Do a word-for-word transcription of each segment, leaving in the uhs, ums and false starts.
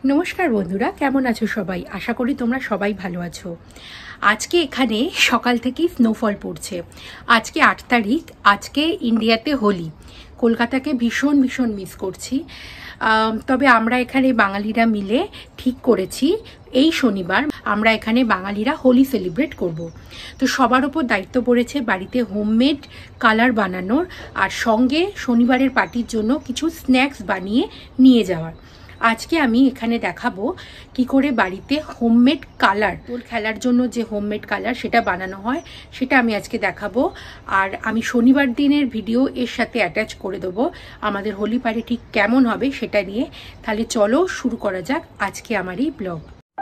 नमस्कार बंधुरा केमन आछो सबाई आशा करी तोमरा सबाई भालो आछो। आज के एखाने सकाल थेकेई स्नोफल पड़छे। आज के आठ तारीख, आज के इंडियाते होली। कलकाताके भीषण भीषण मिस करछि। तबे आमरा एखाने बांगालिरा मिले ठीक करेछि এই শনিবার আমরা এখানে বাঙালিরা হোলি সেলিব্রেট করব। তো সবার উপর দায়িত্ব পড়েছে বাড়িতে হোমমেড কালার বানানোর আর সঙ্গে শনিবারের পার্টির জন্য কিছু স্ন্যাক্স বানিয়ে নিয়ে যাওয়ার। আজকে আমি এখানে দেখাবো কি করে বাড়িতে হোমমেড কালার দোল খেলার জন্য যে হোমমেড কালার সেটা বানানো হয় সেটা আমি আজকে দেখাবো। আর আমি শনিবার দিনের ভিডিও এর সাথে অ্যাটাচ করে দেবো আমাদের হোলি পার্টি ঠিক কেমন হবে সেটা নিয়ে। তাহলে চলো শুরু করা যাক আজকে আমার এই ব্লগ।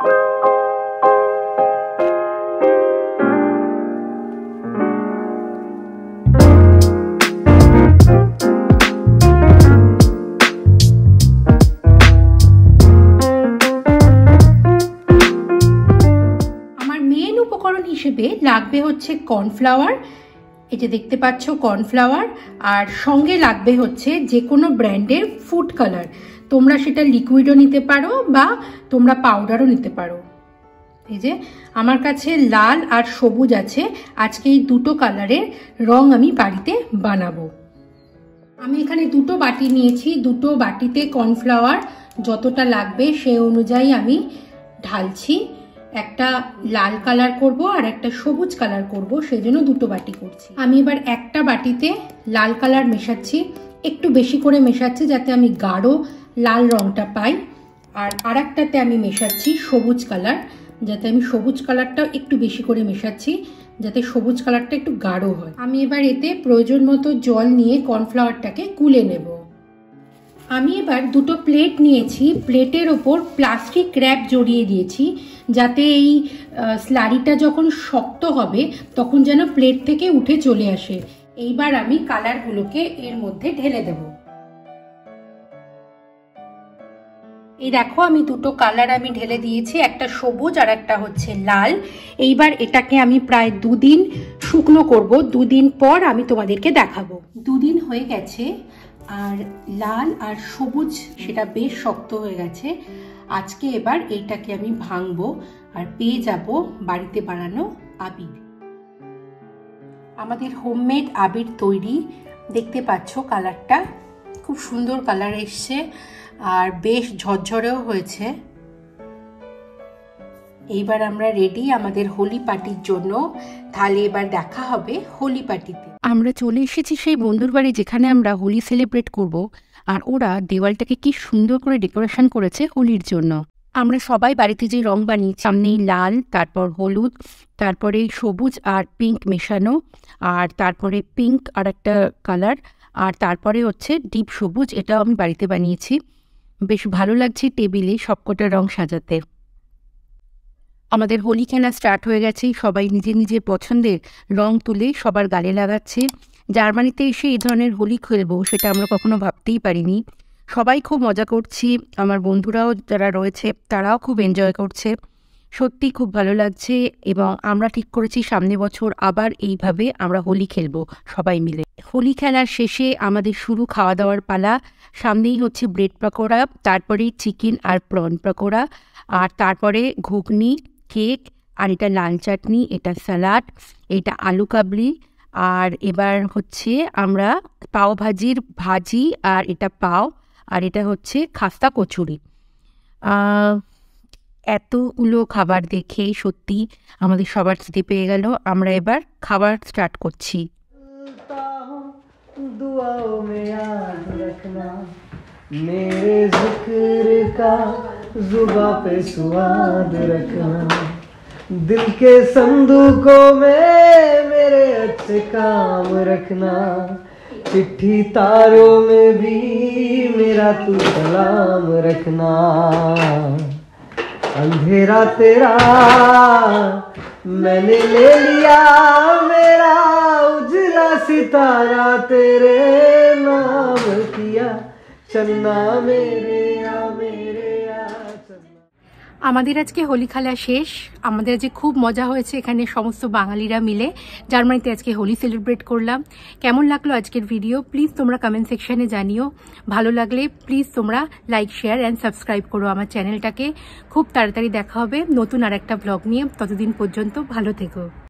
হিসেবে লাগবে হচ্ছে কর্নফ্লাওয়ার, এই যে দেখতে পাচ্ছ কর্নফ্লাওয়ার, আর সঙ্গে লাগবে হচ্ছে যে কোনো ব্র্যান্ডের ফুড কালার। তোমরা সেটা লিকুইডও নিতে পারো বা তোমরা পাউডারও নিতে পারো। এই যে আমার কাছে লাল আর সবুজ আছে। আজকে এই দুটো কালারের রং আমি বাড়িতে বানাবো। আমি এখানে দুটো বাটি নিয়েছি, দুটো বাটিতে কর্নফ্লাওয়ার যতটা লাগবে সেই অনুযায়ী আমি ঢালছি। একটা লাল কালার করব আর একটা সবুজ কালার করব, সেই জন্য দুটো বাটি করছি। আমি এবার একটা বাটিতে লাল কালার মেশাচ্ছি, একটু বেশি করে মেশাচ্ছি যাতে আমি গাঢ় লাল রংটা পাই। আর আরেকটাতে আমি মেশাচ্ছি সবুজ কালার, যাতে আমি সবুজ কালারটা একটু বেশি করে মেশাচ্ছি যাতে সবুজ কালারটা একটু গাঢ় হয়। আমি এবার এতে প্রয়োজন মতো জল নিয়ে কর্নফ্লাওয়ারটাকে গুলে নেব। আমি এবার দুটো প্লেট নিয়েছি, প্লেটের ওপর প্লাস্টিক র্যাপ জড়িয়ে দিয়েছি যাতে এই স্লারিটা যখন শক্ত হবে তখন যেন প্লেট থেকে উঠে চলে আসে। এইবার আমি কালারগুলোকে এর মধ্যে ঢেলে দেব। এই দেখো আমি দুটো কালার আমি ঢেলে দিয়েছি, একটা সবুজ আর একটা হচ্ছে লাল। এইবার এটাকে আমি প্রায় দুদিন শুকনো করব, দুদিন পর আমি তোমাদেরকে দেখাবো। দুদিন হয়ে গেছে আর লাল আর সবুজ সেটা বেশ শক্ত হয়ে গেছে। আজকে এবার এইটাকে আমি ভাঙবো আর পেয়ে যাব বাড়িতে বানানো আবির। আমাদের হোমমেড আবির তৈরি। দেখতে পাচ্ছ কালারটা খুব সুন্দর কালার এসছে আর বেশ ঝরঝরেও হয়েছে। এইবার আমরা রেডি আমাদের হোলি পার্টির জন্য। তাহলে এবার দেখা হবে হোলি পার্টিতে। আমরা চলে এসেছি সেই বন্ধুর বাড়ি যেখানে আমরা হোলি সেলিব্রেট করব। আর ওরা দেওয়ালটাকে কি সুন্দর করে ডেকোরেশন করেছে হোলির জন্য। আমরা সবাই বাড়িতে যে রং বানিয়েছি, সামনেই লাল, তারপর হলুদ, তারপরে সবুজ আর পিঙ্ক মেশানো, আর তারপরে পিঙ্ক আর একটা কালার, আর তারপরে হচ্ছে ডিপ সবুজ, এটাও আমি বাড়িতে বানিয়েছি। বেশ ভালো লাগছে টেবিলে সবকটা রং সাজাতে। আমাদের হোলি খেলা স্টার্ট হয়ে গেছে, সবাই নিজের নিজের পছন্দের রং তুলে সবার গালে লাগাচ্ছে। জার্মানিতে এসে এই ধরনের হোলি খেলবো সেটা আমরা কখনো ভাবতেই পারিনি। সবাই খুব মজা করছি, আমার বন্ধুরাও যারা রয়েছে তারাও খুব এনজয় করছে। সত্যি খুব ভালো লাগছে এবং আমরা ঠিক করেছি সামনে বছর আবার এইভাবে আমরা হোলি খেলবো সবাই মিলে। হোলি খেলার শেষে আমাদের শুরু খাওয়া দাওয়ার পালা। সামনেই হচ্ছে ব্রেড পকোড়া, তারপরে চিকেন আর প্রন পকোড়া, আর তারপরে ঘুগনি, কেক, আর এটা লাল চাটনি, এটা স্যালাড, এটা আলু কাবলি, আর এবার হচ্ছে আমরা পাও ভাজির ভাজি, আর এটা পাও, আর এটা হচ্ছে খাস্তা কচুরি। এতগুলো খাবার দেখে সত্যি আমাদের সবার খিদে পেয়ে গেল। আমরা এবার খাবার স্টার্ট করছি। मेरे जिक्र का जुबां पे स्वाद रखना, दिल के संदूकों में मेरे अच्छे काम रखना, चिट्ठी तारों में भी मेरा तू सलाम रखना, अंधेरा तेरा मैंने ले लिया, मेरा उजला सितारा तेरे नाम किया, चन्ना मेरे आ मेरे आ चन्ना। আমাদের আজকে হোলি খেলা শেষ। আমাদের আজকে খুব মজা হয়েছে, এখানে সমস্ত বাঙালিরা মিলে জার্মানিতে আজকে হোলি সেলিব্রেট করলাম। কেমন লাগলো আজকের ভিডিও প্লিজ তোমরা কমেন্ট সেকশনে জানিও। ভালো লাগলে প্লিজ তোমরা লাইক শেয়ার অ্যান্ড সাবস্ক্রাইব করো আমার চ্যানেলটাকে। খুব তাড়াতাড়ি দেখা হবে নতুন আর একটা ব্লগ নিয়ে, ততদিন পর্যন্ত ভালো থেকো।